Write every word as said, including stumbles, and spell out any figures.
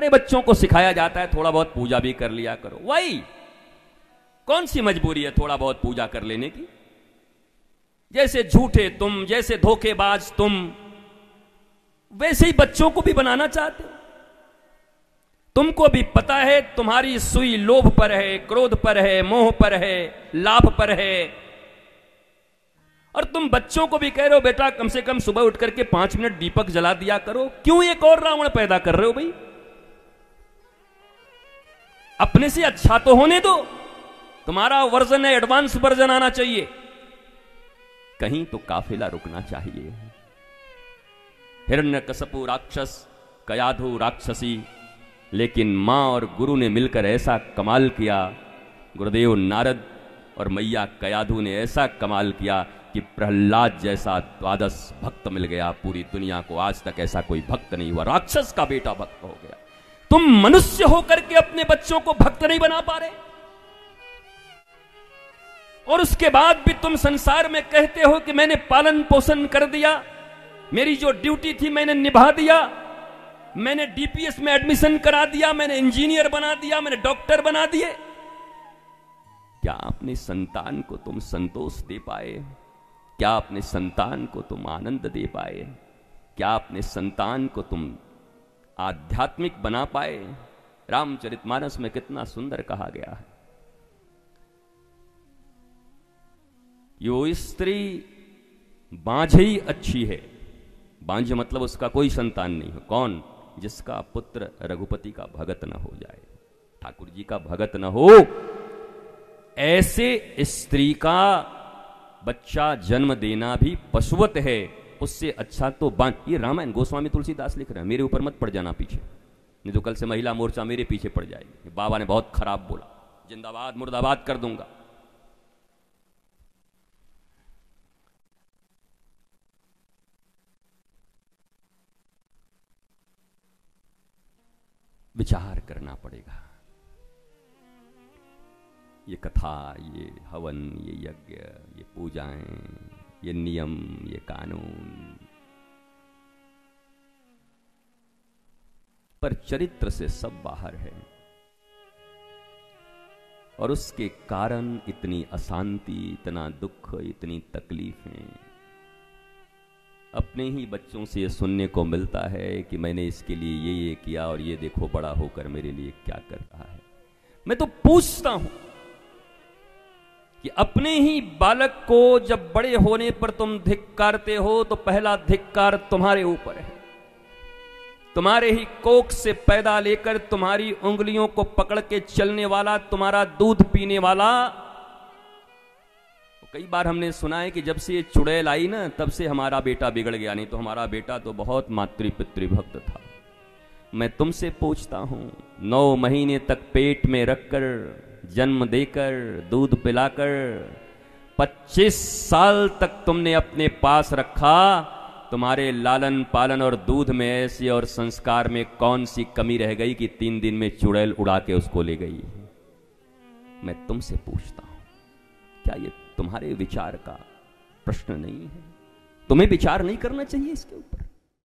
अरे बच्चों को सिखाया जाता है थोड़ा बहुत पूजा भी कर लिया करो, वही कौन सी मजबूरी है थोड़ा बहुत पूजा कर लेने की। जैसे झूठे तुम, जैसे धोखेबाज तुम, वैसे ही बच्चों को भी बनाना चाहते हो। तुमको भी पता है तुम्हारी सुई लोभ पर है, क्रोध पर है, मोह पर है, लाभ पर है, और तुम बच्चों को भी कह रहे हो बेटा कम से कम सुबह उठ करके पांच मिनट दीपक जला दिया करो। क्यों एक और रावण पैदा कर रहे हो भाई? अपने से अच्छा तो होने दो। तुम्हारा वर्जन है, एडवांस वर्जन आना चाहिए। कहीं तो काफिला रुकना चाहिए। हिरण्यकशपु राक्षस, कयाधु राक्षसी, लेकिन मां और गुरु ने मिलकर ऐसा कमाल किया, गुरुदेव नारद और मैया कयाधु ने ऐसा कमाल किया कि प्रहलाद जैसा द्वादश भक्त मिल गया। पूरी दुनिया को आज तक ऐसा कोई भक्त नहीं हुआ, राक्षस का बेटा भक्त हो गया। तुम मनुष्य होकर के अपने बच्चों को भक्त नहीं बना पा रहे, और उसके बाद भी तुम संसार में कहते हो कि मैंने पालन पोषण कर दिया, मेरी जो ड्यूटी थी मैंने निभा दिया, मैंने डीपीएस में एडमिशन करा दिया, मैंने इंजीनियर बना दिया, मैंने डॉक्टर बना दिए। क्या अपने संतान को तुम संतोष दे पाए? क्या अपने संतान को तुम आनंद दे पाए? क्या अपने संतान को तुम आध्यात्मिक बना पाए? रामचरितमानस में कितना सुंदर कहा गया है, यो स्त्री बांझ ही अच्छी है। बांझ मतलब उसका कोई संतान नहीं हो। कौन? जिसका पुत्र रघुपति का भगत न हो जाए, ठाकुर जी का भगत न हो, ऐसे स्त्री का बच्चा जन्म देना भी पशुवत है। उससे अच्छा तो बांझ। ये रामायण गोस्वामी तुलसीदास लिख रहे हैं, मेरे ऊपर मत पड़ जाना पीछे, नहीं तो कल से महिला मोर्चा मेरे पीछे पड़ जाएगी। बाबा ने बहुत खराब बोला, जिंदाबाद मुर्दाबाद कर दूंगा। विचार करना पड़ेगा। ये कथा, ये हवन, ये यज्ञ, ये पूजाएं, ये नियम, ये कानून, पर चरित्र से सब बाहर है, और उसके कारण इतनी अशांति, इतना दुख, इतनी तकलीफें। अपने ही बच्चों से ये सुनने को मिलता है कि मैंने इसके लिए ये ये किया और ये देखो बड़ा होकर मेरे लिए क्या कर रहा है। मैं तो पूछता हूं कि अपने ही बालक को जब बड़े होने पर तुम धिक्कारते हो तो पहला धिक्कार तुम्हारे ऊपर है। तुम्हारे ही कोख से पैदा लेकर तुम्हारी उंगलियों को पकड़ के चलने वाला, तुम्हारा दूध पीने वाला। कई बार हमने सुना है कि जब से ये चुड़ैल आई ना तब से हमारा बेटा बिगड़ गया, नहीं तो हमारा बेटा तो बहुत मातृ पितृभक्त था। मैं तुमसे पूछता हूं, नौ महीने तक पेट में रखकर, जन्म देकर, दूध पिलाकर, पच्चीस साल तक तुमने अपने पास रखा, तुम्हारे लालन पालन और दूध में ऐसी और संस्कार में कौन सी कमी रह गई कि तीन दिन में चुड़ैल उड़ा के उसको ले गई? मैं तुमसे पूछता हूं, क्या ये तुम्हारे विचार का प्रश्न नहीं है? तुम्हें विचार नहीं करना चाहिए इसके ऊपर?